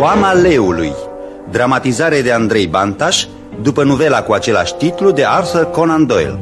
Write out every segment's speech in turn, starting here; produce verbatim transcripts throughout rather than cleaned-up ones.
Coama leului, dramatizare de Andrei Bantaș, după novela cu același titlu de Arthur Conan Doyle.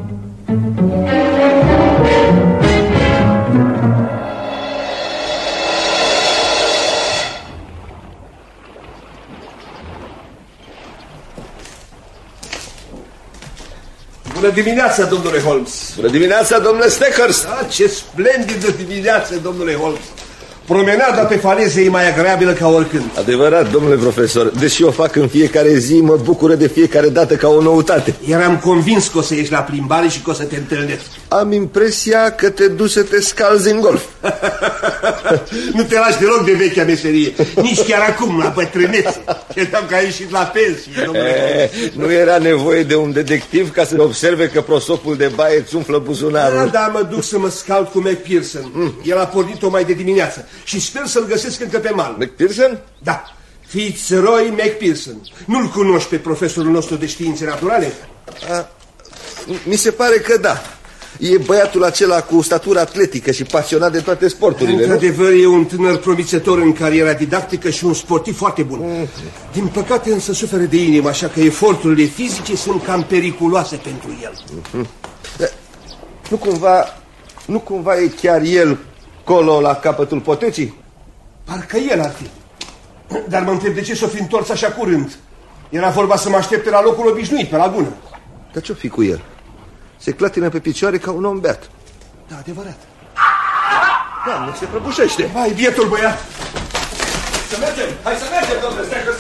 Bună dimineața, domnule Holmes! Bună dimineața, domnule Steckhurst! Ah, ce splendidă dimineață, domnule Holmes! Promenada pe faleze e mai agreabilă ca oricând. Adevărat, domnule profesor, deși o fac în fiecare zi, mă bucură de fiecare dată ca o noutate. Eram convins că o să ieși la plimbare și că o să te întâlnesc. Am impresia că te duci să te scalzi în golf. Nu te lași deloc de vechea meserie, nici chiar acum, la bătrânețe. Credeam că ai ieșit la pensie, domnule e, Nu era nevoie de un detectiv ca să observe că prosopul de baie îți umflă buzunarul. Da, da, mă duc să mă scald cu McPherson. Mm. El a pornit-o mai de dimineață și sper să-l găsesc încă pe mal. McPherson? Da, Fitzroy McPherson. Nu-l cunoști pe profesorul nostru de științe naturale? A, mi se pare că da. E băiatul acela cu statură atletică și pasionat de toate sporturile. Într-adevăr, e un tânăr promițător în cariera didactică și un sportiv foarte bun. Mm. Din păcate însă suferă de inimă, așa că eforturile fizice sunt cam periculoase pentru el. Mm-hmm. Nu cumva, nu cumva e chiar el colo la capătul potecii? Parcă el ar fi. Dar mă întreb de ce s-o fi întors așa curând. Era vorba să mă aștepte la locul obișnuit, pe lagună. Dar ce-o fi cu el? Se clătină pe picioare ca un om beat. Da, adevărat. Doamne, se prăbușește. Vai, bietul băiat. Să mergem, hai să mergem, domnule Steckhurst.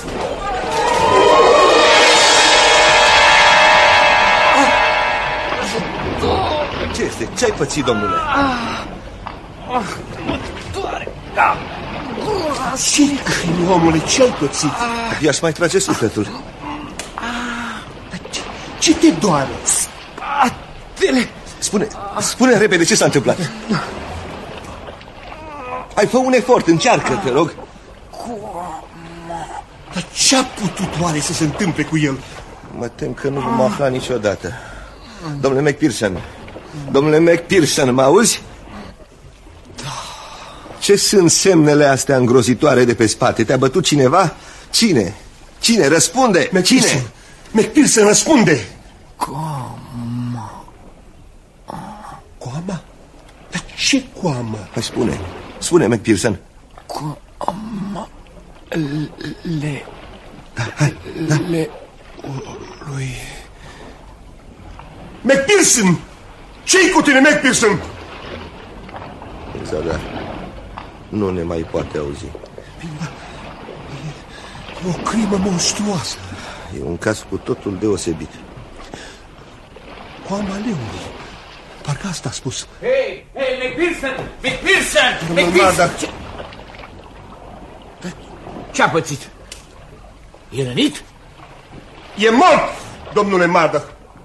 Ce este? Ce-ai pățit, domnule? Ah, mă doare. Da. Ce-i crimi, omule? Ce-ai pățit? I-aș mai trage sufletul. Ce, ce te doare? Spatele. Spune, spune repede ce s-a întâmplat. Hai, fă un efort, încearcă, te rog. Dar ce-a putut oare să se întâmple cu el? Mă tem că nu vom afla niciodată. Domnule McPherson, domnule McPherson, mă auzi? Ce sunt semnele astea îngrozitoare de pe spate? Te-a bătut cineva? Cine? Cine? Răspunde! McPherson! McPherson, răspunde! Coama. Coama? Dar ce coamă? Hai, spune, spune, McPherson. Coama le... Da, hai, da. Le... lui... McPherson! Ce-i cu tine, McPherson? Zadar, nu ne mai poate auzi. E o crimă monstruoasă. E un caz cu totul deosebit. Coama leului. Parcă asta a spus. Hei, hei, McPherson! McPherson! McPherson! Ce... Ce-a pățit? E rănit? E mort, domnule Murdoch.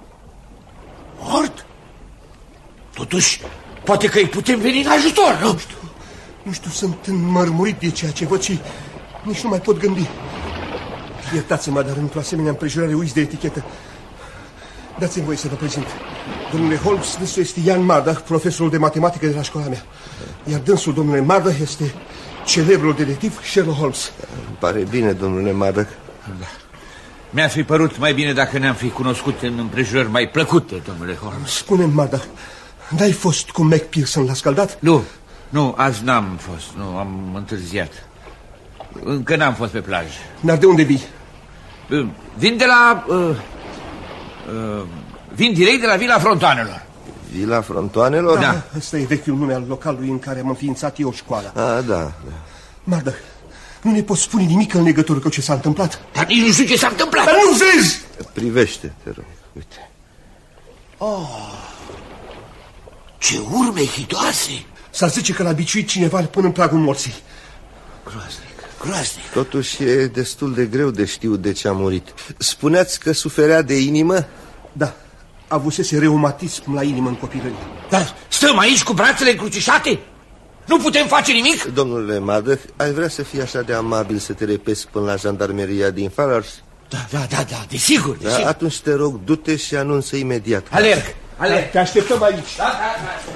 Mort? Totuși, poate că îi putem veni în ajutor, nu? Nu știu, nu știu, sunt înmărmurit de ceea ce văd și nici nu mai pot gândi. Iertați-mă, dar într-o asemenea împrejurare uiți de etichetă. Dați-mi voie să vă prezint. Domnule Holmes, dânsul este Ian Murdoch, profesorul de matematică de la școala mea. Iar dânsul, domnule Murdoch, este celebrul detectiv Sherlock Holmes. Îmi pare bine, domnule Murdoch. Da. Mi-ar fi părut mai bine dacă ne-am fi cunoscut în împrejurări mai plăcute, domnule Holmes. Spune-mi, Murdoch, n-ai fost cu McPherson la scaldat? Nu, nu, azi n-am fost, nu, am întârziat. Încă n-am fost pe plajă. Dar de unde vii? Vin de la... Uh, uh, vin direct de la Vila Frontoanelor. Vila Frontoanelor? Da, ăsta e vechiul nume al localului în care am înființat eu școala. A, da, da. Murdoch, nu ne poți spune nimic în legătură cu ce s-a întâmplat? Dar nici nu știu ce s-a întâmplat. Dar nu vezi! Privește, te rog, uite. Oh, ce urme hidoase! S-ar zice că l-a biciuit cineva până în pragul morții. Groaznic, groaznic. Totuși e destul de greu de știut de ce a murit. Spuneați că suferea de inimă? Da, avusese reumatism la inimă în copilărie. Dar stăm aici cu brațele încrucișate? Nu putem face nimic? Domnule Murdoch, ai vrea să fii așa de amabil să te repezi până la jandarmeria din Fallers? Da, da, da, da, desigur, da, desigur. Atunci te rog, du-te și anunță imediat. Alerg, alerg. Te așteptăm aici. Da, da, da.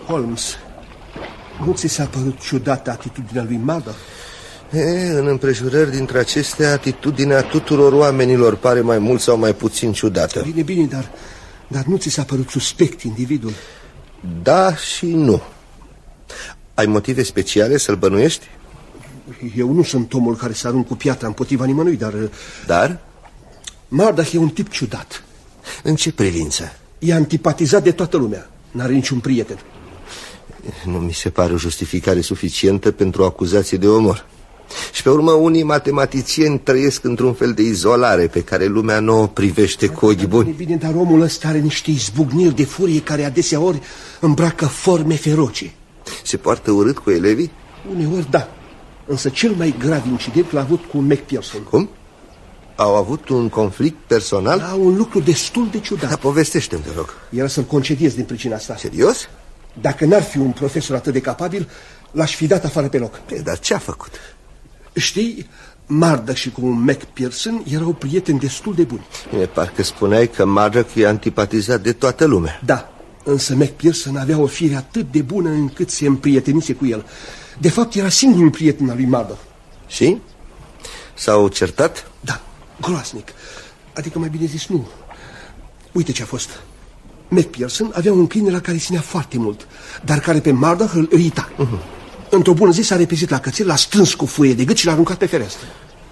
Holmes, nu ți s-a părut ciudată atitudinea lui Murdoch? E, în împrejurări dintre acestea, atitudinea tuturor oamenilor pare mai mult sau mai puțin ciudată. Bine, bine, dar, dar nu ți s-a părut suspect individul? Da și nu. Ai motive speciale să-l bănuiești? Eu nu sunt omul care să arunc cu piatra împotriva nimănui, dar... Dar? Murdoch e un tip ciudat. În ce privință? E antipatizat de toată lumea. N-are niciun prieten. Nu mi se pare o justificare suficientă pentru o acuzație de omor. Și pe urmă, unii matematicieni trăiesc într-un fel de izolare pe care lumea nu o privește cu ochi buni. Bine, dar omul ăsta are niște izbucniri de furie care adesea ori îmbracă forme feroce. Se poartă urât cu elevii? Uneori da. Însă cel mai grav incident l-a avut cu McPherson. Cum? Au avut un conflict personal? Da, un lucru destul de ciudat. Da, povestește-mi, te rog. Era să-l concediez din pricina asta. Serios? Dacă n-ar fi un profesor atât de capabil, l-aș fi dat afară pe loc. E, dar ce a făcut? Știi, Murdoch și cu McPherson erau prieteni destul de buni. Bine, parcă spuneai că Murdoch e antipatizat de toată lumea. Da, însă McPherson avea o fire atât de bună încât se împrietenise cu el. De fapt, era singurul prieten al lui Murdoch. Și? S-au certat? Da, groasnic. Adică mai bine zis nu. Uite ce a fost. McPherson avea un câine la care ținea foarte mult, dar care pe Murdoch îl irita. uh-huh. Într-o bună zi s-a repezit la cățel, l-a strâns cu furie de gât și l-a aruncat pe fereastră.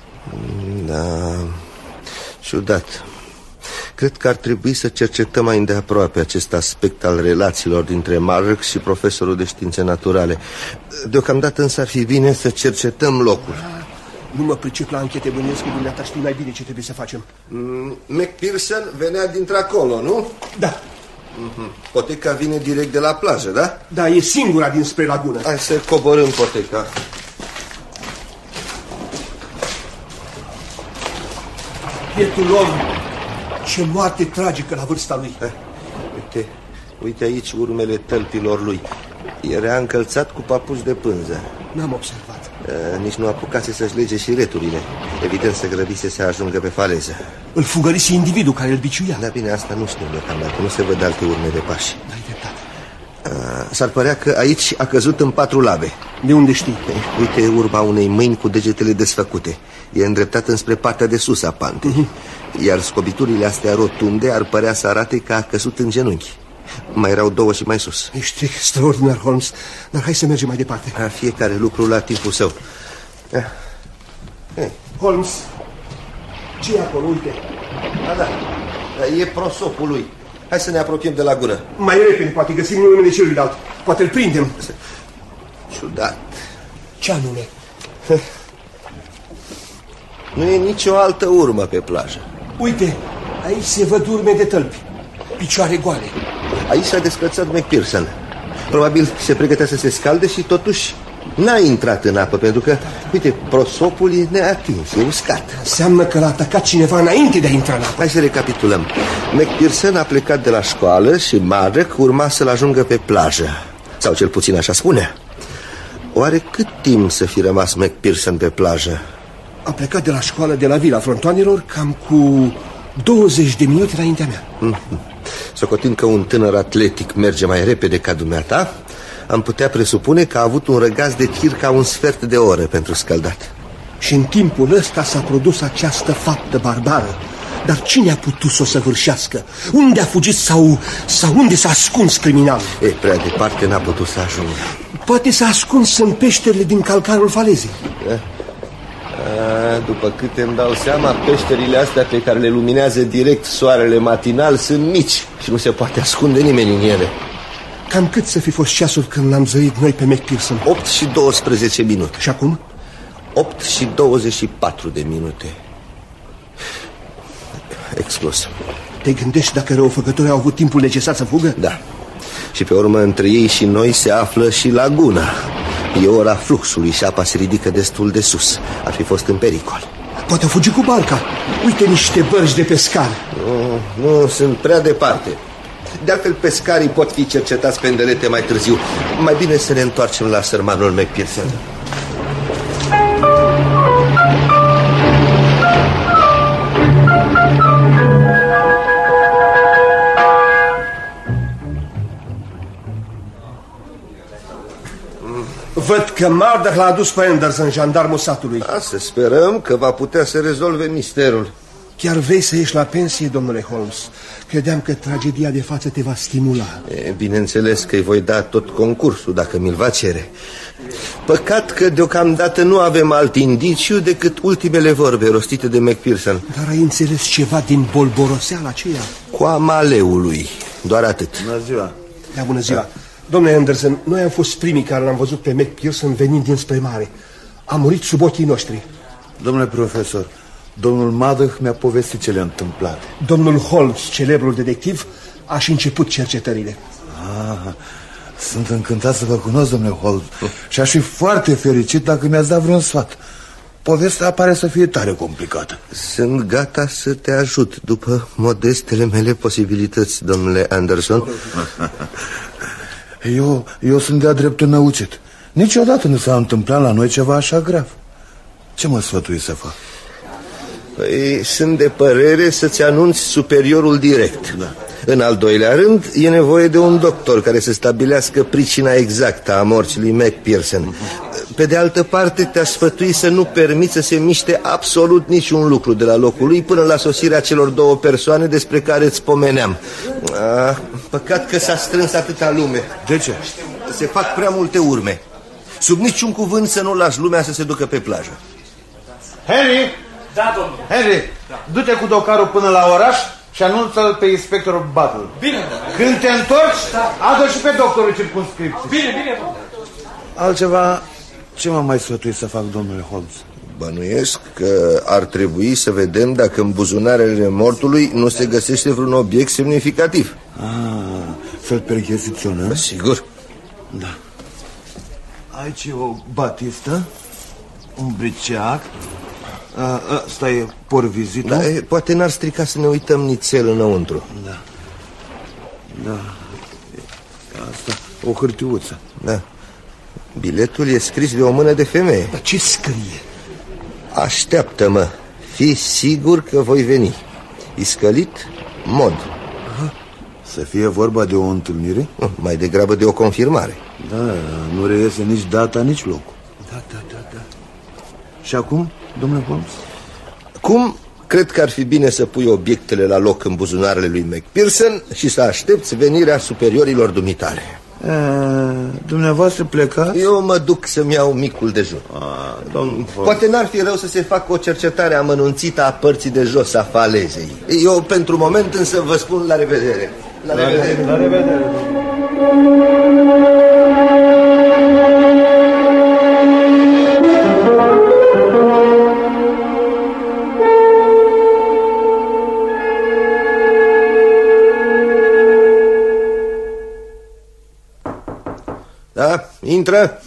Da, ciudat. Cred că ar trebui să cercetăm mai îndeaproape acest aspect al relațiilor dintre Murdoch și profesorul de științe naturale. Deocamdată însă ar fi bine să cercetăm locul. Nu mă pricep la anchete, bănuiesc că dumneata știi mai bine ce trebuie să facem. mm, McPherson venea dintr-acolo, nu? Da. Mm-hmm. Poteca vine direct de la plajă, da? Da, e singura dinspre lagună. Hai să coborâm poteca. Bietul om, ce moarte tragică la vârsta lui. eh, Uite, uite aici urmele tălpilor lui. Era încălțat cu papuci de pânză. N-am observat. Uh, nici nu apucase să-și lege și returile. Evident se grăbise să ajungă pe faleză. Îl fugărise individul care îl biciuia. Da, bine, asta nu știu deocamdată. Nu se văd alte urme de pași. N-ai dreptate. uh, S-ar părea că aici a căzut în patru labe. De unde știi? eh, Uite urma unei mâini cu degetele desfăcute. E îndreptat înspre partea de sus a pantei. uh-huh. Iar scobiturile astea rotunde ar părea să arate că a căzut în genunchi. Mai erau două și mai sus. Ești extraordinar, Holmes. Dar hai să mergem mai departe. A, fiecare lucru la timpul său. eh. Eh. Holmes, ce e acolo? Uite. A, da, e prosopul lui. Hai să ne apropiem de lagună. Mai repede, poate găsim numele celuilalt. Poate îl prindem. Ciudat. Ce anume? Nu e nicio altă urmă pe plajă. Uite, aici se văd urme de tălpi. Picioare goale. Aici s-a descălțat McPherson. Probabil se pregătea să se scalde și totuși n-a intrat în apă, pentru că, uite, prosopul e neatins, e uscat. Înseamnă că l-a atacat cineva înainte de a intra în apă. Hai să recapitulăm. McPherson a plecat de la școală și Murdoch urma să-l ajungă pe plajă. Sau cel puțin așa spunea. Oare cât timp să fi rămas McPherson pe plajă? A plecat de la școală de la Vila Frontoanelor cam cu douăzeci de minute înaintea mea. Mm-hmm. Socotind că un tânăr atletic merge mai repede ca dumneata, am putea presupune că a avut un răgaz de circa un sfert de oră pentru scăldat. Și în timpul ăsta s-a produs această faptă barbară. Dar cine a putut să o săvârșească? Unde a fugit sau, sau unde s-a ascuns criminalul? E, prea departe n-a putut să ajungă. Poate s-a ascuns în peșterile din calcarul falezei. A, după câte îmi dau seama, peșterile astea pe care le luminează direct soarele matinal sunt mici și nu se poate ascunde nimeni în ele. Cam cât să fi fost ceasul când l-am zărit noi pe McPherson? opt și douăsprezece minute. Și acum? opt și douăzeci și patru de minute. Explos. Te gândești dacă răufăcătorii au avut timpul necesar să fugă? Da. Și pe urmă între ei și noi se află și laguna. E ora fluxului și apa se ridică destul de sus. Ar fi fost în pericol. Poate au fugit cu barca. Uite niște bărci de pescar. Nu, nu, sunt prea departe. De altfel, pescarii pot fi cercetați pe îndelete mai târziu. Mai bine să ne întoarcem la sărmanul McPherson. Văd că Murdoch l-a adus pe Anderson, jandarmul satului. Da, să sperăm că va putea să rezolve misterul. Chiar vrei să ieși la pensie, domnule Holmes? Credeam că tragedia de față te va stimula. E, bineînțeles că îi voi da tot concursul dacă mi-l va cere. Păcat că deocamdată nu avem alt indiciu decât ultimele vorbe rostite de McPherson. Dar ai înțeles ceva din bolboroseala aceea? Coama leului, doar atât. Bună ziua. Da, bună ziua. Da. Domnule Anderson, noi am fost primii care l-am văzut pe McPherson venind dinspre mare. A murit sub ochii noștri. Domnule profesor, domnul Murdoch mi-a povestit ce le-a întâmplat. Domnul Holmes, celebrul detectiv, a și început cercetările. Ah, sunt încântat să vă cunosc, domnule Holmes, și aș fi foarte fericit dacă mi-ați dat vreun sfat. Povestea pare să fie tare complicată. Sunt gata să te ajut după modestele mele posibilități, domnule Anderson. Eu, eu sunt de-a dreptul năucit. Niciodată nu s-a întâmplat la noi ceva așa grav. Ce mă sfătui să fac? Păi, sunt de părere să-ți anunți superiorul direct. Da. În al doilea rând, e nevoie de un doctor care să stabilească pricina exactă a morții lui McPherson. Pe de altă parte, te-a sfătui să nu permiți să se miște absolut niciun lucru de la locul lui până la sosirea celor două persoane despre care îți pomeneam. Ah, păcat că s-a strâns atâta lume. De ce? Se fac prea multe urme. Sub niciun cuvânt să nu lași lumea să se ducă pe plajă. Henry! Da, domnule. Henry, da. Du-te cu docarul până la oraș și anunță-l pe inspectorul Battle. Bine, da. Când te întorci, da. Adă și pe doctorul circumscripției. Bine, bine, domnule. Altceva, ce m-am mai sfătuit să fac, domnule Holmes? Bănuiesc că ar trebui să vedem dacă în buzunarele mortului nu se găsește vreun obiect semnificativ. Ah, să-l percheziționăm? Sigur. Da. Aici e o batistă, un briceac. Ăsta e porvizitul. Da, e, poate n-ar strica să ne uităm nițel înăuntru. Da. Da. Asta, o hârtiuță. Da. Biletul e scris de o mână de femeie. Dar ce scrie? Așteaptă-mă. Fii sigur că voi veni. Iscălit, mod. Aha. Să fie vorba de o întâlnire? Mai degrabă de o confirmare. Da, nu reiese nici data, nici locul. Da, da, da, da. Și acum, domnule Holmes? Cum cred că ar fi bine să pui obiectele la loc în buzunarele lui McPherson și să aștepți venirea superiorilor dumitale. E, dumneavoastră plecați? Eu mă duc să-mi iau micul dejun. A, domnul Poate n-ar fi rău să se facă o cercetare amănunțită a părții de jos a falezei. Eu pentru moment însă vă spun la revedere. La, la revedere. La revedere. Da, intră.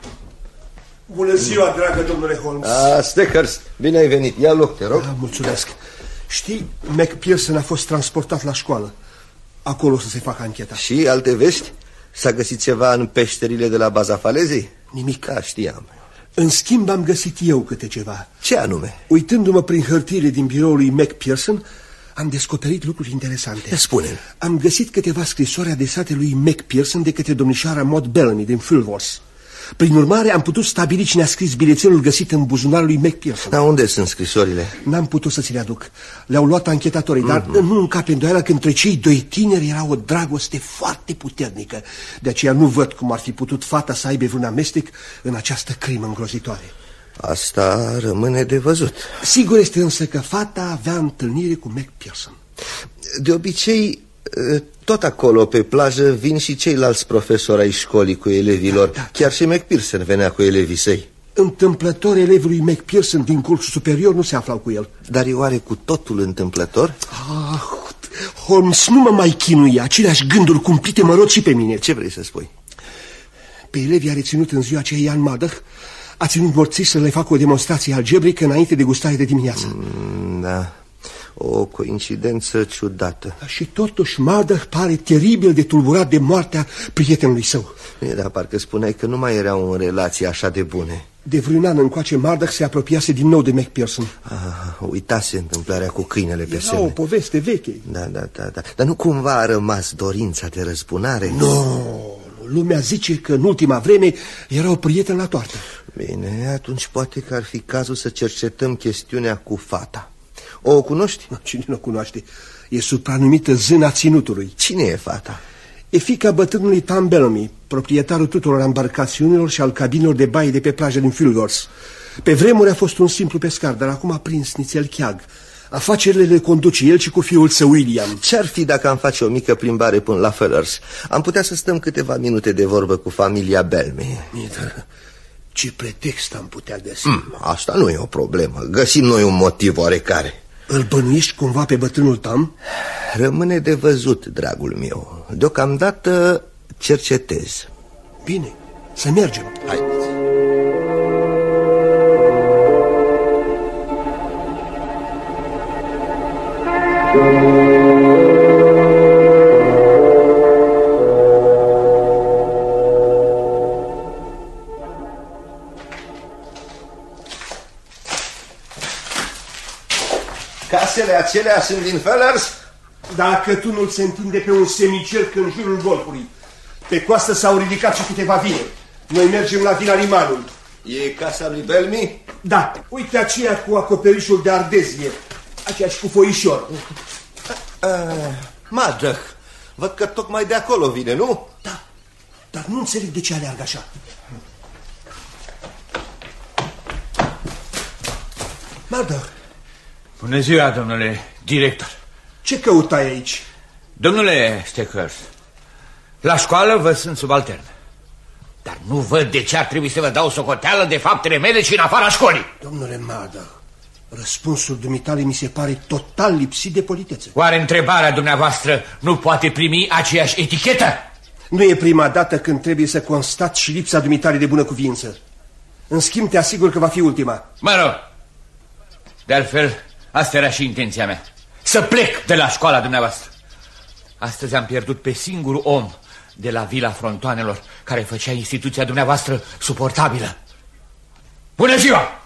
Bună ziua, dragă domnule Holmes. Ah, Steckhurst, bine ai venit. Ia loc, te rog. Da, mulțumesc. Știi, McPherson a fost transportat la școală. Acolo să se facă ancheta. Și alte vești? S-a găsit ceva în peșterile de la baza falezei? Nimic. Da, știam. În schimb am găsit eu câte ceva. Ce anume? Uitându-mă prin hârtiile din biroul lui McPherson, am descoperit lucruri interesante. Spune-mi. Am găsit câteva scrisori adresate lui McPherson de către domnișoara Maud Bellamy din Fulworth. Prin urmare, am putut stabili cine a scris bilețelul găsit în buzunarul lui McPherson. Dar unde sunt scrisorile? N-am putut să ți le aduc. Le-au luat anchetatorii, mm-hmm. dar nu încape îndoială că între cei doi tineri era o dragoste foarte puternică. De aceea nu văd cum ar fi putut fata să aibă vreun amestec în această crimă îngrozitoare. Asta rămâne de văzut. Sigur este însă că fata avea întâlnire cu McPherson. De obicei, tot acolo pe plajă vin și ceilalți profesori ai școlii cu elevilor. Da, da. Chiar și McPherson venea cu elevii săi. Întâmplător, elevii lui McPherson din cursul superior nu se aflau cu el. Dar e oare cu totul întâmplător? Ah, Holmes, nu mă mai chinui. Aceleași gânduri cumplite mă rog și pe mine. Ce vrei să spui? Pe elevii a reținut în ziua aceea Ian Murdoch. A ținut morțiși să le facă o demonstrație algebrică înainte de gustare de dimineață. Mm, da, o coincidență ciudată. Și totuși Murdoch pare teribil de tulburat de moartea prietenului său. Dar parcă spuneai că nu mai erau în relații așa de bune. De vreun an încoace Murdoch se apropiase din nou de McPherson. Ah, uitase întâmplarea cu câinele pe semne. Era o poveste veche. Da, da, da, da. Dar nu cumva a rămas dorința de răzbunare? Nu, Lumea zice că în ultima vreme era o prietenă la toartă. Bine, atunci poate că ar fi cazul să cercetăm chestiunea cu fata. O cunoști? Cine nu o cunoaște? E supranumită Zâna Ținutului. Cine e fata? E fiica bătrânului Tom Bellamy, proprietarul tuturor embarcațiunilor și al cabinelor de baie de pe plajă din Fulgors. Pe vremuri a fost un simplu pescar, dar acum a prins nițel cheag. Afacerile le conduce el și cu fiul său William. Ce-ar fi dacă am face o mică plimbare până la Fulgors? Am putea să stăm câteva minute de vorbă cu familia Bellamy. Ce pretext am putea găsi? Mm, asta nu e o problemă. Găsim noi un motiv oarecare. Îl bănuiești cumva pe bătrânul Tom? Rămâne de văzut, dragul meu. Deocamdată cercetez. Bine, să mergem. Haideți. Casele acelea sunt din Fulgors? Dacă tunul se întinde pe un semicerc în jurul golfului. Pe coastă s-au ridicat și câteva vile. Noi mergem la Vila Limanul. E casa lui Bellamy? Da, uite aceea cu acoperișul de ardezie. Aceea și cu foișor. uh, Madrăh, văd că tocmai de acolo vine, nu? Da, dar nu înțeleg de ce aleargă așa. Madrăh. Bună ziua, domnule director. Ce căutai aici? Domnule Steckhurst, la școală vă sunt subaltern. Dar nu văd de ce ar trebui să vă dau socoteală de faptele mele și în afara școlii. Domnule Madrăh, răspunsul dumitale mi se pare total lipsit de politețe. Oare întrebarea dumneavoastră nu poate primi aceeași etichetă? Nu e prima dată când trebuie să constat și lipsa dumitale de bună cuvință. În schimb, te asigur că va fi ultima. Mă rog, de altfel, asta era și intenția mea. Să plec de la școala dumneavoastră. Astăzi am pierdut pe singurul om de la Vila Frontoanelor care făcea instituția dumneavoastră suportabilă. Bună ziua!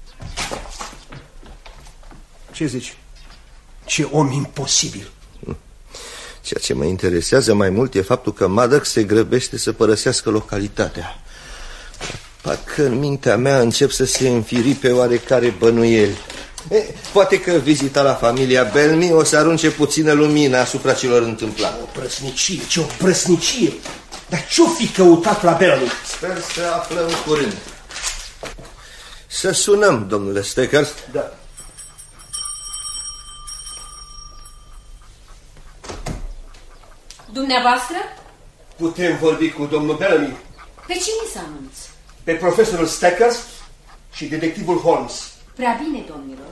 Ce zici? Ce om imposibil! Ceea ce mă interesează mai mult e faptul că Maddox se grăbește să părăsească localitatea. Parcă în mintea mea încep să se înfiripe oarecare bănuieli. E, poate că vizita la familia Bellamy o să arunce puțină lumină asupra celor întâmplate. O prăsnicie, ce o prăsnicie! Dar ce-o fi căutat la Bellamy? Sper să aflăm curând. Să sunăm, domnule Steckhurst. Da. Dumneavoastră? Putem vorbi cu domnul Bellamy? Pe cine să anunț? Pe profesorul Steckhurst și detectivul Holmes. Prea bine, domnilor.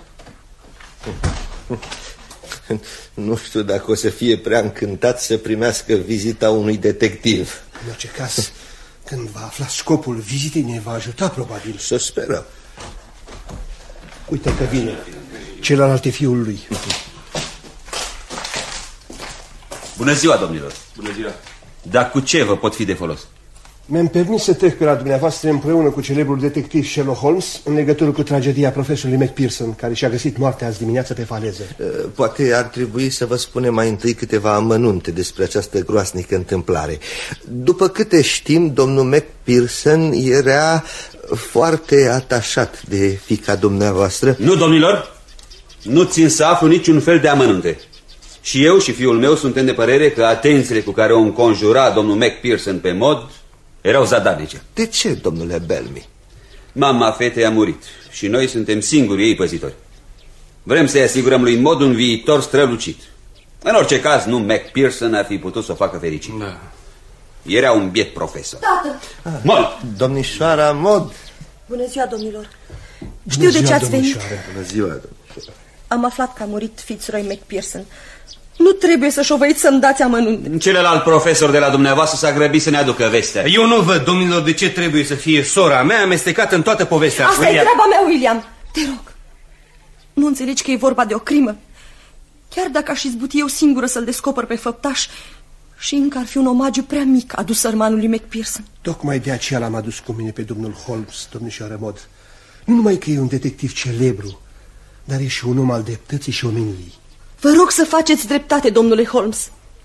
Nu știu dacă o să fie prea încântat să primească vizita unui detectiv. În orice caz, când va afla scopul vizitei, ne va ajuta, probabil. Să sperăm. Uite că vine. Celălalt e fiul lui. Bună ziua, domnilor. Bună ziua. Dar cu ce vă pot fi de folos? Mi-am permis să trec pe la dumneavoastră împreună cu celebrul detectiv Sherlock Holmes în legătură cu tragedia profesorului McPherson, care și-a găsit moartea azi dimineață pe faleze. Poate ar trebui să vă spunem mai întâi câteva amănunte despre această groasnică întâmplare. După câte știm, domnul McPherson era foarte atașat de fiica dumneavoastră. Nu, domnilor, nu țin să aflu niciun fel de amănunte. Și eu și fiul meu suntem de părere că atențiile cu care o înconjura domnul McPherson pe mod erau zadarnice. De ce, domnule Bellamy? Mama fetei a murit și noi suntem singurii ei păzitori. Vrem să-i asigurăm lui Mod un viitor strălucit. În orice caz, nu McPherson ar fi putut să o facă fericit. Da. Era un biet profesor. Tată! Ah. Mod! Domnișoara Mod! Bună ziua, domnilor! Știu Bună de ce ziua, ați venit. Bună ziua, domnișoara. Am aflat că a murit Fitzroy McPherson. Nu trebuie să șovăiți să-mi dați amănunte. Celălalt profesor de la dumneavoastră s-a grăbit să ne aducă vestea. Eu nu văd, domnilor, de ce trebuie să fie sora mea amestecată în toată povestea. Asta William. E treaba mea, William. Te rog. Nu înțelegi că e vorba de o crimă? Chiar dacă aș izbuti eu singură să-l descoper pe făptaș, și încă ar fi un omagiu prea mic adus sărmanului McPherson. Tocmai de aceea l-am adus cu mine pe domnul Holmes, domnișoară Mod. Nu numai că e un detectiv celebru, dar e și un om al dreptății și omeniei. Vă rog să faceți dreptate, domnule Holmes.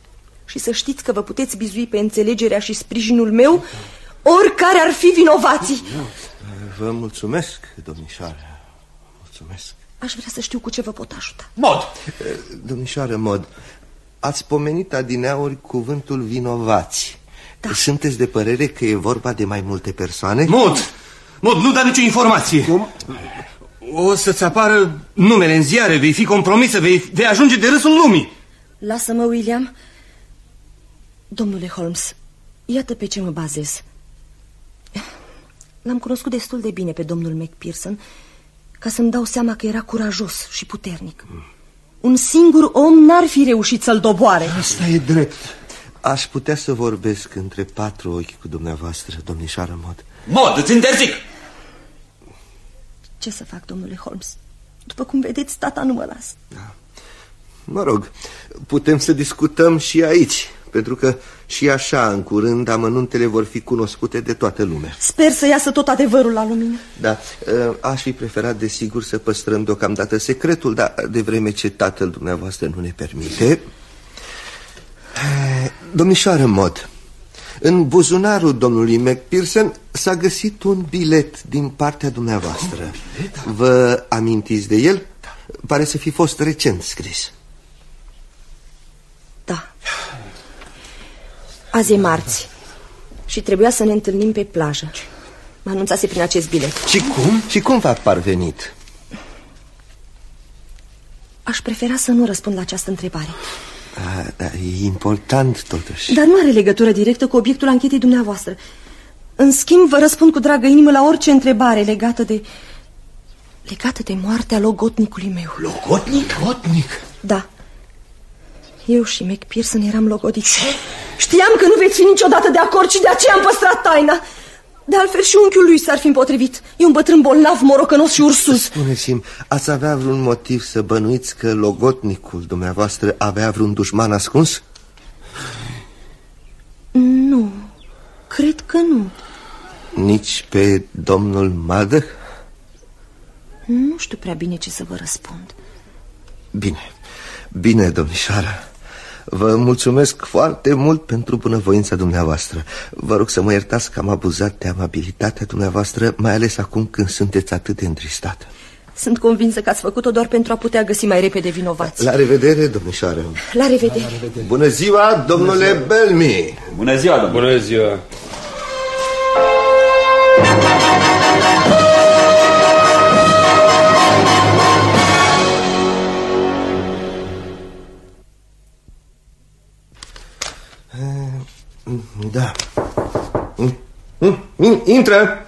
Și să știți că vă puteți bizui pe înțelegerea și sprijinul meu, oricare ar fi vinovații. Vă mulțumesc, domnișoară. Mulțumesc. Aș vrea să știu cu ce vă pot ajuta. Mod! Domnișoară Mod, ați pomenit adineauri cuvântul vinovați. Da. Sunteți de părere că e vorba de mai multe persoane? Mod! Mod, nu da nicio informație. Cum? O să-ți apară numele în ziare, vei fi compromisă, vei, vei ajunge de râsul lumii. Lasă-mă, William. Domnule Holmes, iată pe ce mă bazez. L-am cunoscut destul de bine pe domnul Macpherson ca să-mi dau seama că era curajos și puternic. Un singur om n-ar fi reușit să-l doboare. Asta e drept. Aș putea să vorbesc între patru ochi cu dumneavoastră, domnișoară Mod. Mod, îți interzic! Ce să fac, domnule Holmes? După cum vedeți, tata nu mă lasă. Da. Mă rog, putem să discutăm și aici, pentru că și așa, în curând, amănuntele vor fi cunoscute de toată lumea. Sper să iasă tot adevărul la lumină. Da, aș fi preferat, desigur, să păstrăm deocamdată secretul, dar de vreme ce tatăl dumneavoastră nu ne permite... Domnișoară Mod, în buzunarul domnului Macpherson s-a găsit un bilet din partea dumneavoastră. Vă amintiți de el? Pare să fi fost recent scris. Da. Azi e marți și trebuia să ne întâlnim pe plajă. Mă anunțase prin acest bilet. Și cum? Și cum v-a parvenit? Aș prefera să nu răspund la această întrebare. A, da, e important totuși. Dar nu are legătură directă cu obiectul anchetei dumneavoastră. În schimb, vă răspund cu dragă inimă la orice întrebare legată de... legată de moartea logotnicului meu. Logotnic? Logotnic? Da. Eu și Macpherson eram logodiți. Știam că nu veți fi niciodată de acord și de aceea am păstrat taina. De altfel și unchiul lui s-ar fi împotrivit. E un bătrân bolnav, morocănos și ursuz. Spuneți-mi, ați avea vreun motiv să bănuiți că logotnicul dumneavoastră avea vreun dușman ascuns? Nu, cred că nu. Nici pe domnul Maddox? Nu știu prea bine ce să vă răspund. Bine, bine, domnișoară. Vă mulțumesc foarte mult pentru bunăvoința dumneavoastră. Vă rog să mă iertați că am abuzat de amabilitatea dumneavoastră, mai ales acum când sunteți atât de întristată. Sunt convinsă că ați făcut-o doar pentru a putea găsi mai repede vinovați. La revedere, domnișoară. La revedere. La revedere. Bună ziua, domnule Bună ziua. Belmi. Bună ziua, domnule. Bună ziua. Da. Intră.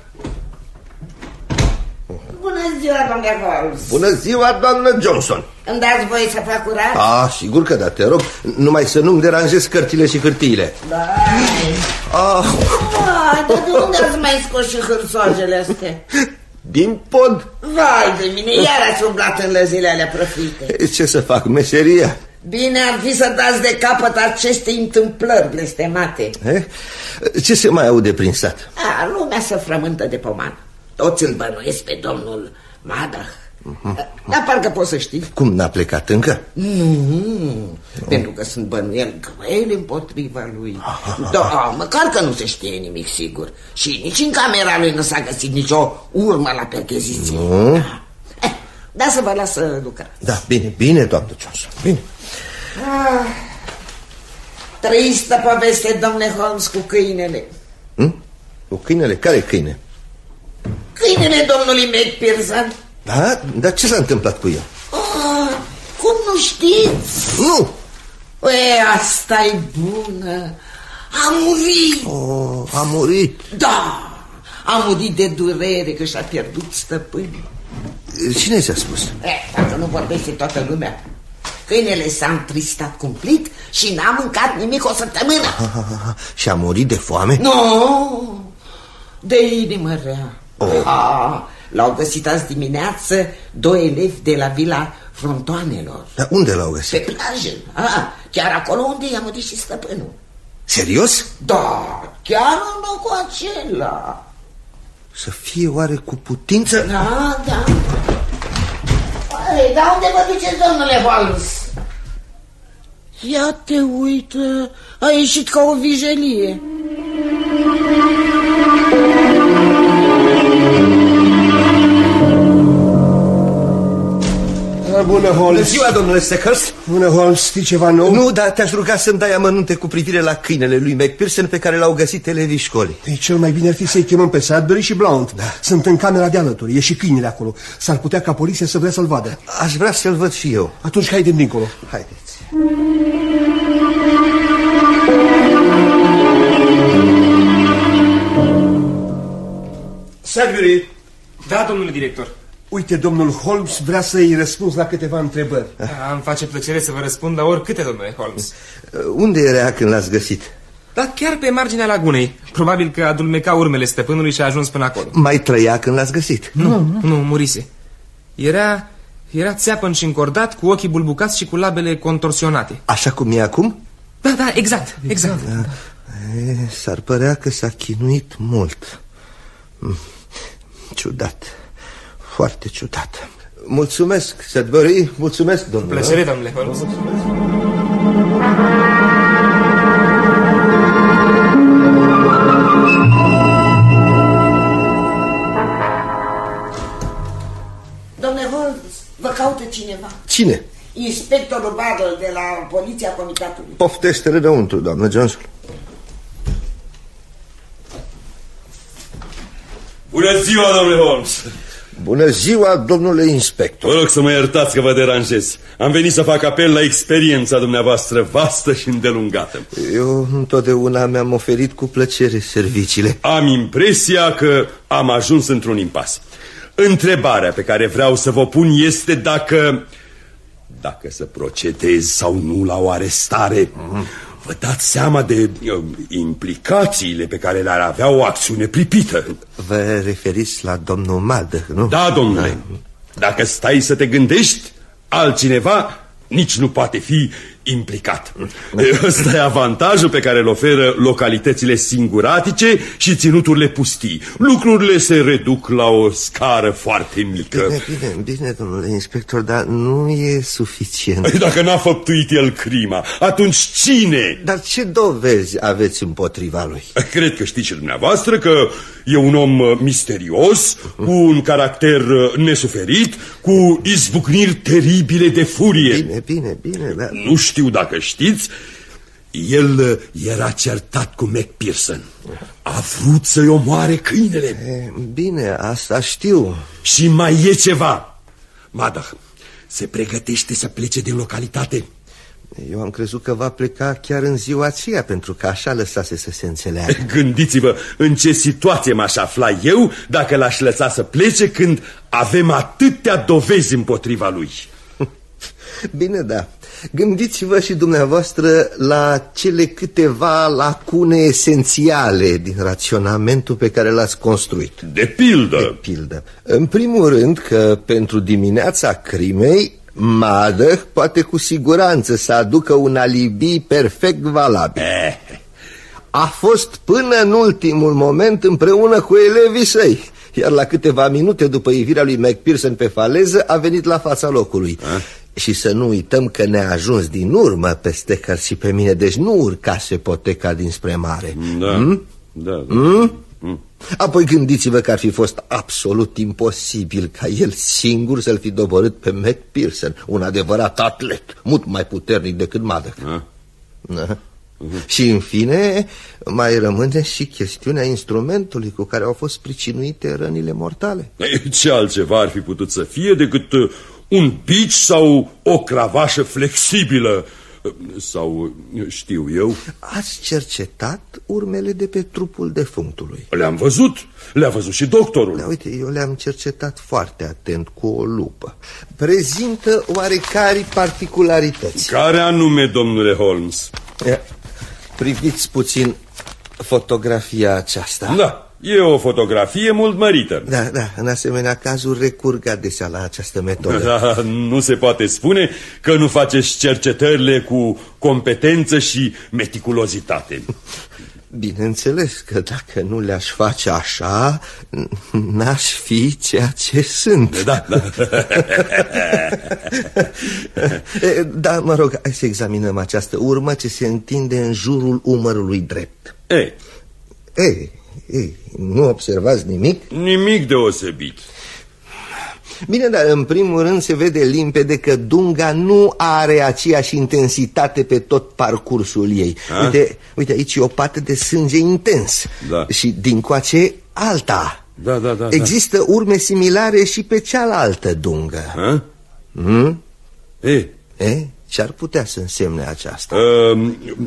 Bună ziua, domnule Holmes. Bună ziua, doamnă Johnson. Îmi dați voie să fac curat? Ah, sigur că da, te rog. Numai să nu-mi deranjezi cărțile și hârtiile. Da. Ah. Ah, de unde ați mai scos și hârsoagele astea? Din pod. Vai de mine, iar ați umblat în lăzile alea prăfite. Ce să fac, meseria? Bine ar fi să dați de capăt acestei întâmplări blestemate. Eh? Ce se mai aude prin sat? A, lumea se frământă de pomană. Toți îl bănuiesc pe domnul Maddox. Uh-huh. Dar parcă poți să știi. Cum, n-a plecat încă? Nu, nu. Pentru că sunt bănuieli grele împotriva lui. Da, măcar că nu se știe nimic sigur. Și nici în camera lui nu s-a găsit nicio urmă la percheziție. Nu? Eh, da, să vă las să lucrați. Da, bine, bine, doamnă Johnson, bine. Ah, tristă poveste, domnule Holmes, cu câinele. Hm? Cu câinele? Care câine? Câinele domnului Macpherson. Da? Dar ce s-a întâmplat cu el? Ah, cum nu știți? Nu! E, asta e bună. A murit. Oh, a murit? Da, a murit de durere că și-a pierdut stăpânul. Cine ți-a spus? Eh, dacă nu vorbește toată lumea. Câinele s-a întristat cumplit și n-a mâncat nimic o săptămână. Și a murit de foame? Nu, de inimă rea. Oh. L-au găsit azi dimineață doi elevi de la Vila Frontoanelor. Dar unde l-au găsit? Pe plajă, ah, chiar acolo unde i-a murit și stăpânul. Serios? Da, chiar în locul acela. Să fie oare cu putință? Da, da. Ei, dar unde vă duceți, domnule Holmes? Ia te uită, a ieșit ca o vijelie. Bună, Holmes. Bună ziua, domnule Steckhurst. Bună, Holmes. Știi ceva nou? Nu, dar te-aș ruga să-mi dai amănunte cu privire la câinele lui McPherson pe care l-au găsit elevii școlii. Ei, cel mai bine ar fi să-i chemăm pe Sudbury și Blount. Da. Sunt în camera de alături, e și câinele acolo. S-ar putea ca poliția să vrea să-l vadă. Aș vrea să-l văd și eu. Atunci haidem dincolo. Haideți. Sudbury. Da, domnule director. Uite, domnul Holmes vrea să-i răspunzi la câteva întrebări. Îmi face plăcere să vă răspund la oricâte, domnule Holmes. Unde era când l-ați găsit? Da, chiar pe marginea lagunei. Probabil că adulmeca urmele stăpânului și a ajuns până acolo. Mai trăia când l-ați găsit? Nu, nu, nu, murise. Era, era țeapăn și încordat, cu ochii bulbucați și cu labele contorsionate. Așa cum e acum? Da, da, exact, exact. Da. S-ar părea că s-a chinuit mult. Ciudat. Foarte ciudat. Mulțumesc, Sudbury, mulțumesc, domnule. Plăcere, domnule Holmes. Domnule Holmes, vă caută cineva. Cine? Inspectorul Barrel de la Poliția Comitatului. Poftește-le înăuntru, doamnă Johnson. Bună ziua, domnule Holmes. Bună ziua, domnule inspector. Vă rog să mă iertați că vă deranjez. Am venit să fac apel la experiența dumneavoastră vastă și îndelungată. Eu întotdeauna mi-am oferit cu plăcere serviciile. Am impresia că am ajuns într-un impas. Întrebarea pe care vreau să vă pun este dacă... dacă să procedez sau nu la o arestare. Mm-hmm. Vă dați seama de uh, implicațiile pe care le-ar avea o acțiune pripită. Vă referiți la domnul Maddox, nu? Da, domnule. Dacă stai să te gândești, altcineva nici nu poate fi implicat. Ăsta e avantajul pe care îl oferă localitățile singuratice și ținuturile pustii. Lucrurile se reduc la o scară foarte mică. Bine, bine, bine, domnule inspector, dar nu e suficient. Dacă n-a făptuit el crima, atunci cine? Dar ce dovezi aveți împotriva lui? Cred că știți și dumneavoastră că e un om misterios, cu un caracter nesuferit, cu izbucniri teribile de furie. Bine, bine, bine, dar... Nu știu dacă știți, el era certat cu McPherson. A vrut să-i omoare câinele. E, bine, asta știu. Și mai e ceva. Maddox se pregătește să plece din localitate. Eu am crezut că va pleca chiar în ziua aceea, pentru că așa lăsase să se înțeleagă. Gândiți-vă în ce situație m-aș afla eu dacă l-aș lăsa să plece când avem atâtea dovezi împotriva lui. Bine, da. Gândiți-vă și dumneavoastră la cele câteva lacune esențiale din raționamentul pe care l-ați construit. De pildă? De pildă. În primul rând că pentru dimineața crimei Maddox poate cu siguranță să aducă un alibi perfect valabil. Eh. A fost până în ultimul moment împreună cu elevii săi, iar la câteva minute după ivirea lui McPherson pe faleză a venit la fața locului. Eh? Și să nu uităm că ne-a ajuns din urmă pe Steckhurst și pe mine, deci nu urcase poteca dinspre mare. Da, hmm? da, da. Hmm? Hmm. Apoi gândiți-vă că ar fi fost absolut imposibil ca el singur să-l fi doborât pe McPherson, un adevărat atlet, mult mai puternic decât Maddox. Ah. Da. Uh-huh. Și în fine mai rămâne și chestiunea instrumentului cu care au fost pricinuite rănile mortale. Ce altceva ar fi putut să fie decât un bici sau o cravașă flexibilă? Sau știu eu. Ați cercetat urmele de pe trupul defunctului? Le-am văzut, le-a văzut și doctorul. Da, uite, eu le-am cercetat foarte atent cu o lupă. Prezintă oarecare particularități. Care anume, domnule Holmes? Ia, priviți puțin fotografia aceasta. Da, e o fotografie mult mărită. Da, da, în asemenea cazuri recurg adesea la această metodă. Da, nu se poate spune că nu faceți cercetările cu competență și meticulozitate. Bineînțeles că dacă nu le-aș face așa, n-aș fi ceea ce sunt. Da, da. Da, mă rog, hai să examinăm această urmă ce se întinde în jurul umărului drept. Ei, ei, ei, nu observați nimic? Nimic deosebit. Bine, dar în primul rând se vede limpede că dunga nu are aceeași intensitate pe tot parcursul ei. Uite, uite, aici e o pată de sânge intens, da. Și dincoace alta. Da, da, da. Există da. urme similare și pe cealaltă dungă. Ha? Hmm? E? E? Ce-ar putea să însemne aceasta? Uh,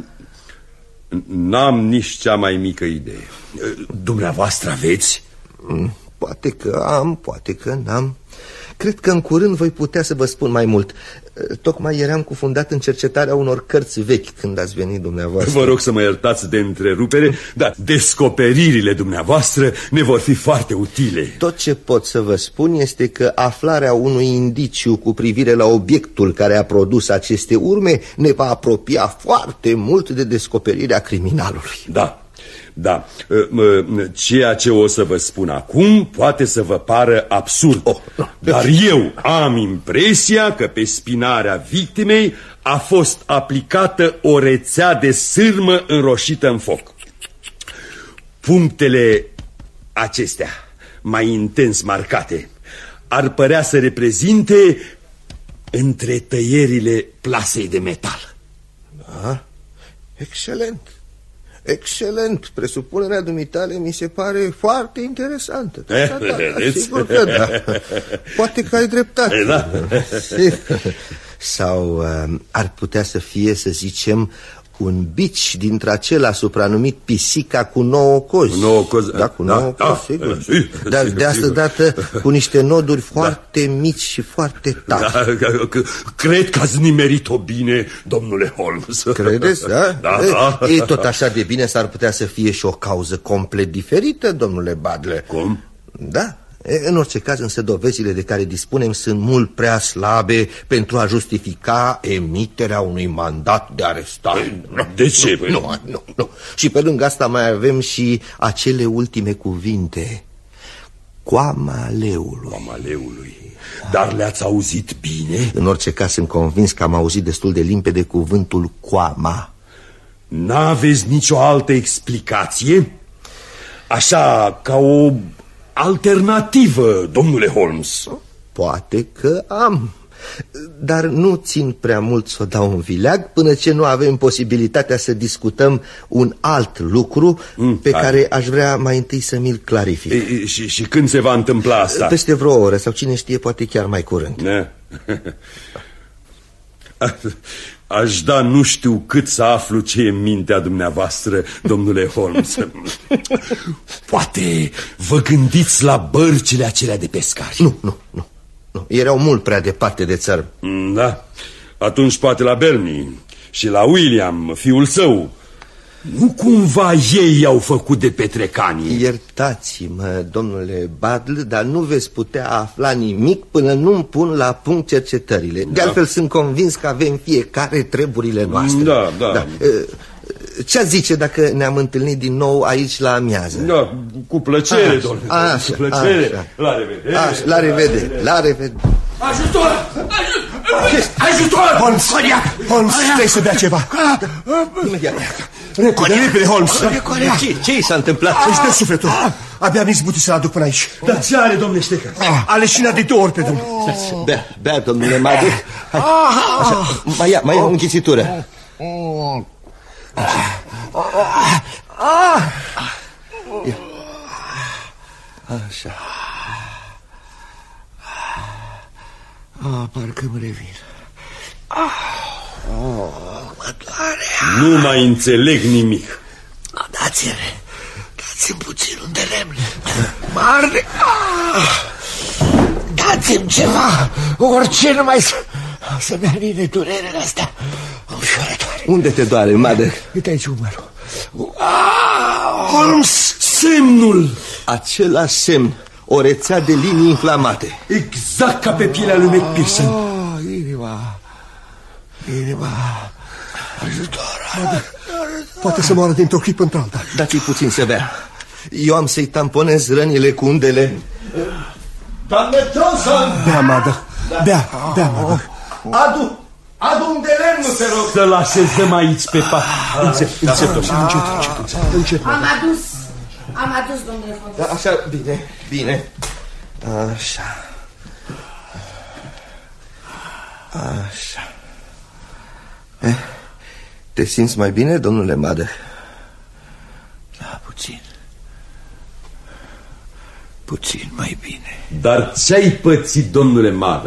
N-am nici cea mai mică idee. Dumneavoastră aveți? Poate că am, poate că n-am. Cred că în curând voi putea să vă spun mai mult. Tocmai eram cufundat în cercetarea unor cărți vechi când ați venit dumneavoastră. Vă rog să mă iertați de întrerupere, dar descoperirile dumneavoastră ne vor fi foarte utile. Tot ce pot să vă spun este că aflarea unui indiciu cu privire la obiectul care a produs aceste urme ne va apropia foarte mult de descoperirea criminalului. Da. Da, ceea ce o să vă spun acum poate să vă pară absurd, oh, no. Dar eu am impresia că pe spinarea victimei a fost aplicată o rețea de sârmă înroșită în foc. Punctele acestea, mai intens marcate, ar părea să reprezinte întretăierile plasei de metal. Da, excelent. Excelent, presupunerea dumitale mi se pare foarte interesantă. Da, da, da, sigur că da. Poate că ai dreptate, da. Sau uh, ar putea să fie, să zicem, un bici dintre acela supranumit pisica cu nouă cozi. Nouă cozi. Da, cu da, nouă da, cozi, sigur. da, sigur. Dar de asta dată cu niște noduri foarte da. mici și foarte tari. Da, cred că ați nimerit-o bine, domnule Holmes. Credeți, da? Da, e, da. E, tot așa de bine s-ar putea să fie și o cauză complet diferită, domnule Badle. Cum? Da. În orice caz, însă, dovezile de care dispunem sunt mult prea slabe pentru a justifica emiterea unui mandat de arestare. De ce? Nu, nu, nu, nu. Și pe lângă asta mai avem și acele ultime cuvinte. Coama leului. Coama leului. Dar le-ați auzit bine? În orice caz, sunt convins că am auzit destul de limpede cuvântul coama. N-aveți nicio altă explicație? Așa, ca o alternativă, domnule Holmes? Poate că am, dar nu țin prea mult să o dau în vileag până ce nu avem posibilitatea să discutăm un alt lucru mm, pe hai. care aș vrea mai întâi să mi-l clarific. E, și, și când se va întâmpla asta? Peste vreo oră sau cine știe, poate chiar mai curând. Ne. Aș da nu știu cât să aflu ce e în mintea dumneavoastră, domnule Holmes. Poate vă gândiți la bărcile acelea de pescari. Nu, nu, nu, nu. Erau mult prea departe de țară. Da, atunci poate la Bernie și la William, fiul său. Nu cumva ei i-au făcut de petrecanii? Iertați-mă, domnule Badle, dar nu veți putea afla nimic până nu-mi pun la punct cercetările. Da. De altfel sunt convins că avem fiecare treburile noastre. Da, da, da. Ce-ați zice dacă ne-am întâlnit din nou aici la amiază? Da, cu plăcere, domnule. Așa, cu plăcere. Așa. La revedere. Așa, la revedere, la revedere. Ajutor! Ajutor! Holmes! Holmes, trebuie să bea ceva. Imediat. Repede, repede, Holmes. Ce, ce i s-a întâmplat? Își dă sufletul. Abia am izbutit să-l aduc până aici. Dar ce are, domnule Ștecă? A leșinat de două ori pe drum. Bea, bea, domnule Madu. Așa, mai ia, mai ia o înghițitură. Așa. Ah, parcă mă revin. Oh, mă doare. Nu mai înțeleg nimic. Dați-mi, dați-mi puțin un de lemn. Mare. Dați-mi ceva, orice, numai să, să-mi aline durerele astea înfiorătoare. Unde te doare, Madă? Uite aici umărul. Holmes, semnul! Același semn, o rețea de linii inflamate. Exact ca pe pielea lui McPherson. Oh, inima, inima, ajutor, Poate să moară dintr-o clipă într-alta. Dați-i puțin să bea. Eu am să-i tamponez rănile cu undele. Doamne Johnson! Bea, Mother. Bea, bea, Mother. Adu, adu un de lemn, te rog. Să-l așezăm aici pe pat. Încet, încet, încet, încet, încet. Am adus, am adus, domnule Fontaine. Așa, bine, bine. Așa. Așa. Eh, te simți mai bine, domnule Madă? Da, puțin. Puțin mai bine. Dar ce-ai pățit, domnule Madă?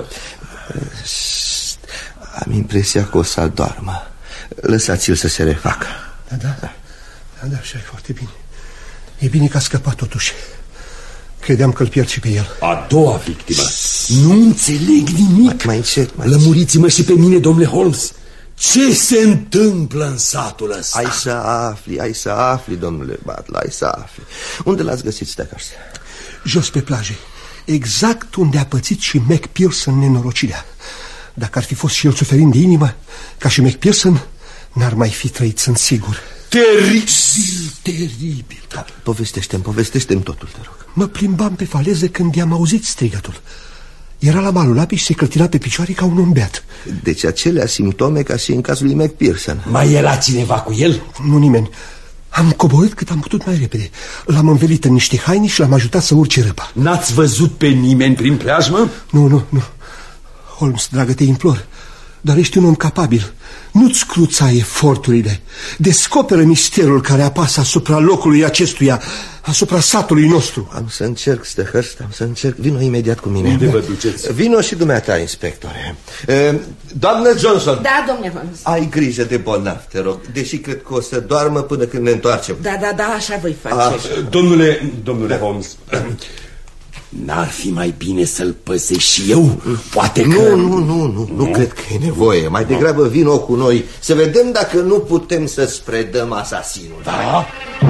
Am impresia că o să adormă. Lăsați-l să se refacă. Da, da, da, da, așa e foarte bine. E bine că a scăpat totuși. Credeam că îl pierd și pe el. A doua victimă. Nu înțeleg nimic. Mai încet, mai Lămuriți-mă și pe mine, domnule Holmes. Ce se întâmplă în satul ăsta? Ai să afli, ai să afli, domnule Butler, ai să afli. Unde l-ați găsit, Stackers? Jos pe plaje. Exact unde a pățit și Mac Pearson nenorocirea. Dacă ar fi fost și el suferind de inimă, ca și Mac Pearson, n-ar mai fi trăit, sunt sigur. Teribil, teribil. Da, povestește-mi, povestește-mi totul, te rog. Mă plimbam pe faleză când i-am auzit strigătul. Era la malul apei și se clătina pe picioare ca un om beat. Deci acelea simptome ca și în cazul lui Mac Pearson. Mai era cineva cu el? Nu nimeni. Am coborât cât am putut mai repede. L-am învelit în niște haine și l-am ajutat să urce râpa. N-ați văzut pe nimeni prin preajmă? Nu, nu, nu. Holmes, dragă, te implor. Dar ești un om capabil. Nu-ți cruța eforturile. Descoperă misterul care apasă asupra locului acestuia, asupra satului nostru. Am să încerc, Stehurst, am să încerc. Vino imediat cu mine. Unde vă duceți? Vino și dumneata, inspectore. uh, Doamnă Johnson. Da, domnule Holmes. Ai grijă de bolnav, te rog. Deși cred că o să doarmă până când ne întoarcem. Da, da, da, așa voi face. Ah, Domnule, domnule Holmes, n-ar fi mai bine să-l păzești și eu? Poate că... Nu, nu, nu, nu, nu cred că e nevoie. Mai degrabă vino cu noi să vedem dacă nu putem să-ți predăm asasinul. Da?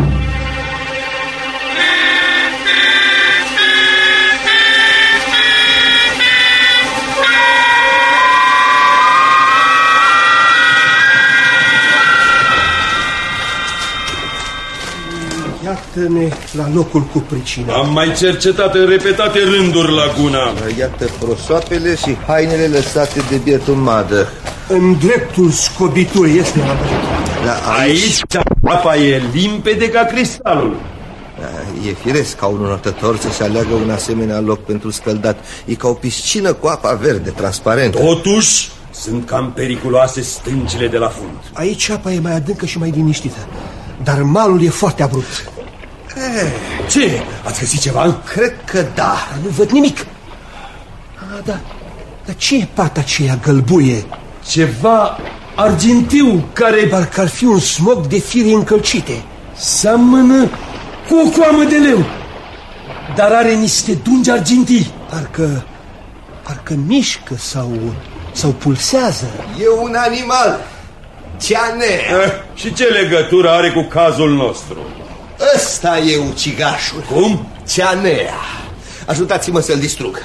Iată-ne la locul cu pricina. Am mai cercetat în repetate rânduri laguna. Iată prosoapele și hainele lăsate de bietul Madă. În dreptul scobiturii este la Da, aici apa e limpede ca cristalul. Da, e firesc ca un notător să se aleagă un asemenea loc pentru scăldat. E ca o piscină cu apa verde, transparentă. Totuși, sunt cam periculoase stâncile de la fund. Aici apa e mai adâncă și mai liniștită, dar malul e foarte abrupt. Eh, ce? Ați găsit ceva? Cred că da. Nu văd nimic. Ah, da. Dar ce e pata aceea gălbuie? Ceva argintiu care... Parcă ar fi un smog de fire încălcite. Seamănă cu o coamă de leu, dar are niște dungi argintii. Parcă... parcă mișcă sau... sau pulsează. E un animal. Ceanea. Eh, și ce legătură are cu cazul nostru? Ăsta e ucigașul. Cum? Ceanea. Ajutați-mă să-l distrug.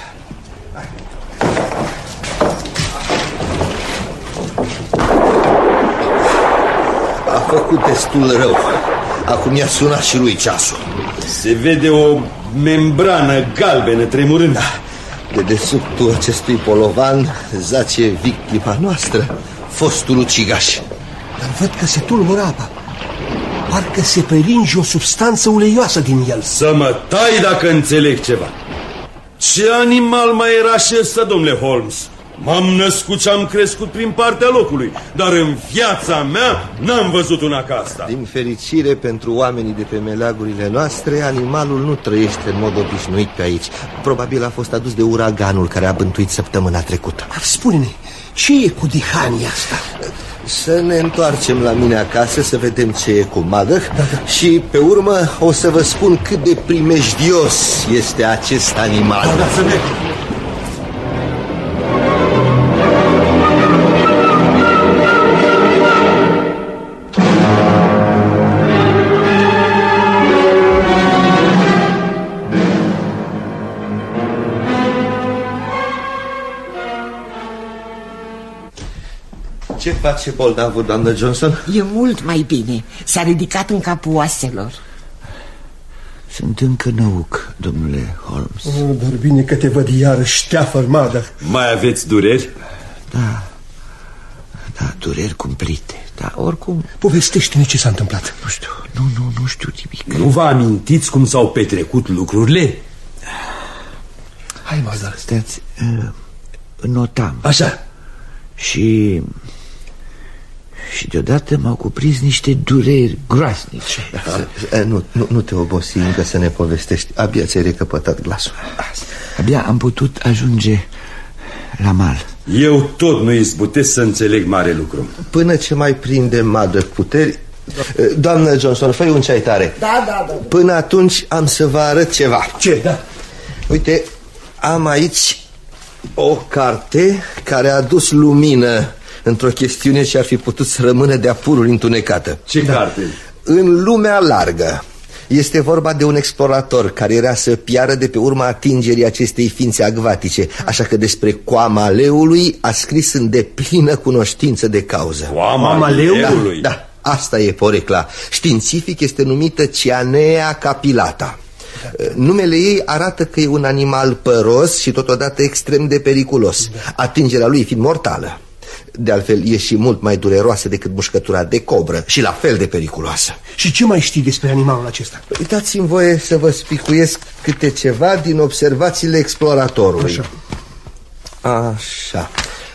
A făcut destul rău. Acum i-a sunat și lui ceasul. Se vede o membrană galbenă tremurând. Da. De desubtul acestui polovan zace victima noastră, fostul ucigaș. Dar văd că se tulbură apa. Parcă se prelinge o substanță uleioasă din el. Să mă tai dacă înțeleg ceva. Ce animal mai era și ăsta, domnule Holmes? M-am născut și am crescut prin partea locului, dar în viața mea n-am văzut una ca asta. Din fericire pentru oamenii de pe meleagurile noastre, animalul nu trăiește în mod obișnuit pe aici. Probabil a fost adus de uraganul care a bântuit săptămâna trecută. Spune-ne, ce e cu dihania asta? Să ne întoarcem la mine acasă să vedem ce e cu Madă, da, da. Și pe urmă o să vă spun cât de primejdios este acest animal. Da, da, să merg. Ce face bolnavul, doamnă Johnson? E mult mai bine. S-a ridicat în capul oaselor. Sunt încă năuc, domnule Holmes. Oh, dar bine că te văd iarăși, Stafford Mother. Mai aveți dureri? Da, da, dureri cumplite. Dar oricum... Povestește-ne ce s-a întâmplat. Nu știu, nu, nu, nu știu nimic. Nu vă amintiți cum s-au petrecut lucrurile? Hai, Mother. Stați, uh, notam. Așa. Și... Și deodată m-au cuprins niște dureri groaznice. Nu, nu, nu te obosi încă să ne povestești. Abia ți-ai recăpătat glasul. Abia am putut ajunge la mal. Eu tot nu izbutesc să înțeleg mare lucru. Până ce mai prinde Mother puteri. Doamnă Johnson, fă-i un ceai tare. Da, da, da. Până atunci am să vă arăt ceva. Ce? Da. Uite, am aici o carte care a adus lumină într-o chestiune ce ar fi putut să rămână de-a pururi întunecată. Ce da. carte? În lumea largă. Este vorba de un explorator care era să piară de pe urma atingerii acestei ființe acvatice. Așa că despre coama leului a scris în deplină cunoștință de cauză. Coama leului? Da, da, asta e porecla. Științific este numită Cyanea capilata. Da. Numele ei arată că e un animal păros și totodată extrem de periculos, da. Atingerea lui fiind mortală. De altfel, e și mult mai dureroasă decât mușcătura de cobră și la fel de periculoasă. Și ce mai știi despre animalul acesta? Uitați-mi voie să vă spicuiesc câte ceva din observațiile exploratorului. Așa. Așa.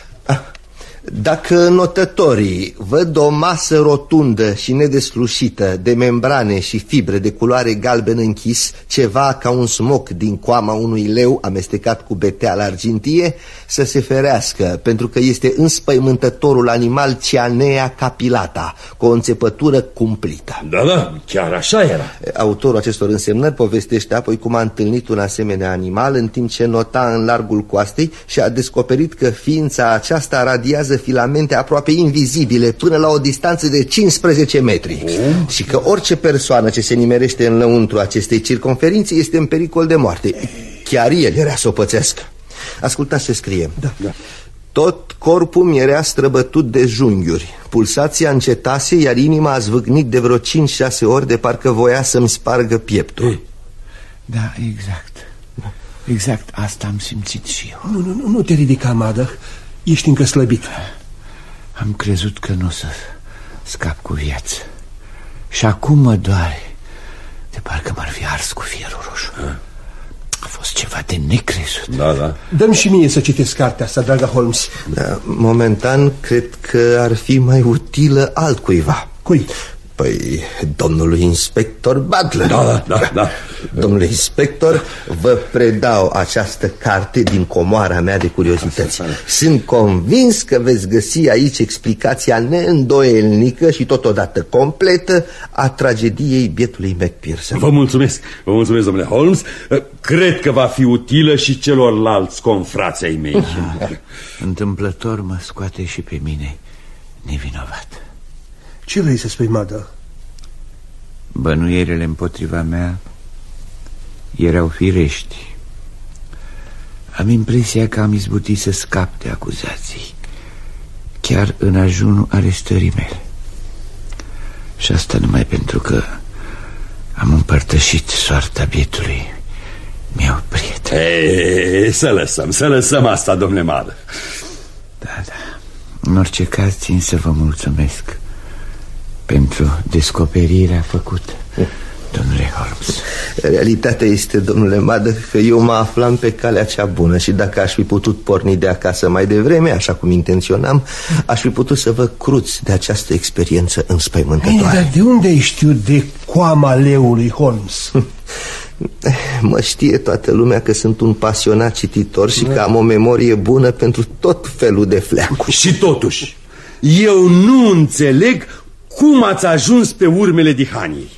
Dacă notătorii văd o masă rotundă și nedeslușită de membrane și fibre de culoare galben închis, ceva ca un smoc din coama unui leu amestecat cu beteală argintie, să se ferească, pentru că este înspăimântătorul animal Cyanea capilata, cu o înțepătură cumplită. Da, da, chiar așa era. Autorul acestor însemnări povestește apoi cum a întâlnit un asemenea animal în timp ce nota în largul coastei și a descoperit că ființa aceasta radiază filamente aproape invizibile până la o distanță de cincisprezece metri. Oh. Și că orice persoană ce se nimerește în lăuntru acestei circumferințe este în pericol de moarte. Chiar el era să o pățească. Ascultați ce scrie. Da, da. Tot corpul mi era străbătut de junghiuri. Pulsația încetase, iar inima a zvâcnit de vreo cinci șase ori, de parcă voia să-mi spargă pieptul. Da, exact. Exact asta am simțit și eu. Nu, nu, nu te ridica, Mother. Ești încă slăbit. Am crezut că nu o să scap cu viață. Și acum mă doare. De parcă m-ar fi ars cu fierul roșu. A fost ceva de necrezut. Da, da. Dă-mi și mie să citesc cartea asta, dragă Holmes. Da, momentan cred că ar fi mai utilă altcuiva. Cui? Păi, domnului inspector Butler. Da, da, da. Domnule inspector, vă predau această carte din comoara mea de curiozități. Sunt convins că veți găsi aici explicația neîndoielnică și totodată completă a tragediei bietului McPherson. Vă mulțumesc, vă mulțumesc, domnule Holmes. Cred că va fi utilă și celorlalți confrați ai mei. Întâmplător mă scoate și pe mine nevinovat. Ce vrei să spui, Mother? Bănuierile împotriva mea erau firești. Am impresia că am izbutit să scap de acuzații, chiar în ajunul arestării mele. Și asta numai pentru că am împărtășit soarta bietului meu prieten. Ei, să lăsăm, să lăsăm asta, domnule Madă. Da, da. În orice caz țin să vă mulțumesc pentru descoperirea făcută, domnule Holmes. Realitatea este, domnule Madă, că eu mă aflam pe calea cea bună și dacă aș fi putut porni de acasă mai devreme, așa cum intenționam, aș fi putut să vă cruți de această experiență înspăimântătoare. Ei, dar de unde ai știut de coama leului, Holmes? Mă știe toată lumea că sunt un pasionat cititor și că am o memorie bună pentru tot felul de fleacuri. Și totuși, eu nu înțeleg cum ați ajuns pe urmele Dihaniei.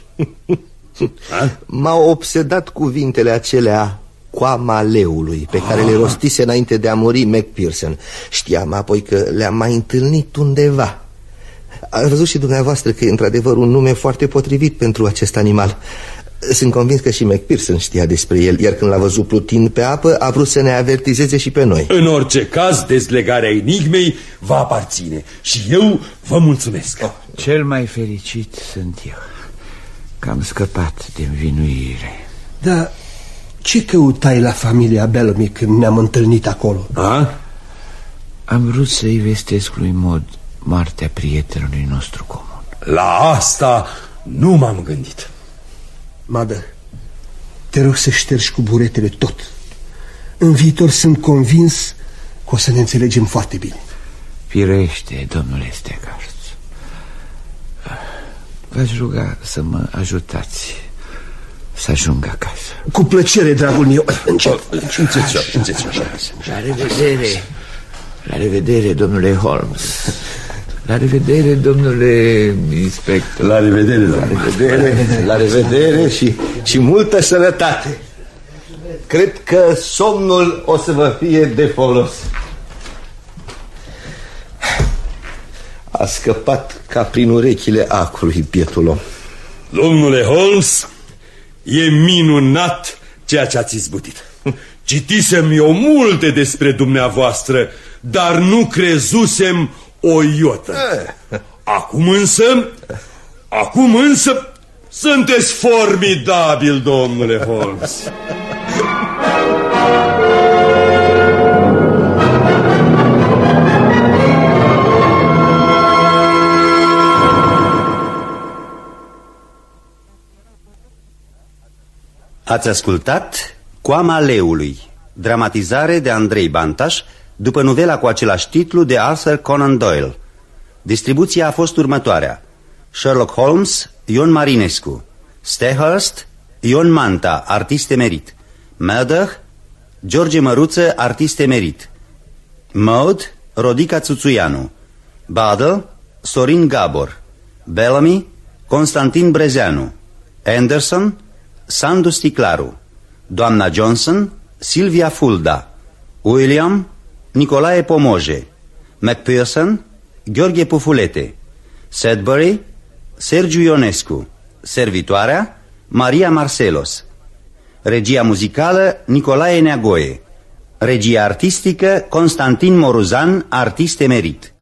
M-au obsedat cuvintele acelea, coama leului, pe care le rostise înainte de a muri McPherson. Știam apoi că le-am mai întâlnit undeva. Ați văzut și dumneavoastră că e într-adevăr un nume foarte potrivit pentru acest animal. Sunt convins că și McPherson știa despre el, iar când l-a văzut plutind pe apă, a vrut să ne avertizeze și pe noi. În orice caz, dezlegarea enigmei va aparține și eu vă mulțumesc. Oh. Cel mai fericit sunt eu, că am scăpat de învinuire. Da, ce căutai la familia Bellamy când ne-am întâlnit acolo? A? Am vrut să-i vestesc lui Maud moartea prietenului nostru comun. La asta nu m-am gândit. Mother, te rog să ștergi cu buretele tot. În viitor sunt convins că o să ne înțelegem foarte bine. Firește, domnule Steckhurst. V-aș ruga să mă ajutați să ajung acasă. Cu plăcere, dragul meu. Încet. La revedere. La revedere, domnule Holmes. La revedere, domnule inspector. La revedere, la revedere, la revedere și, și multă sănătate. Cred că somnul o să vă fie de folos. A scăpat ca prin urechile acrului bietul om. Domnule Holmes, e minunat ceea ce ați izbutit. Citisem eu multe despre dumneavoastră, dar nu crezusem o iotă. Acum însă, acum însă, sunteți formidabil, domnule Holmes. Ați ascultat Coama leului, dramatizare de Andrei Bantaș, după novela cu același titlu de Arthur Conan Doyle. Distribuția a fost următoarea: Sherlock Holmes, Ion Marinescu; Steckhurst, Ion Manta, artist emerit; Murder, George Măruță, artist emerit; Maud, Rodica Țuțuianu; Badă, Sorin Gabor; Bellamy, Constantin Brezeanu; Anderson, Sandu Sticlaru; doamna Johnson, Silvia Fulda; William, Nicolae Pomoje; McPherson, Gheorghe Pufulete; Sedbury, Sergiu Ionescu; servitoarea, Maria Marcelos; regia muzicală, Nicolae Neagoe; regia artistică, Constantin Moruzan, artist emerit.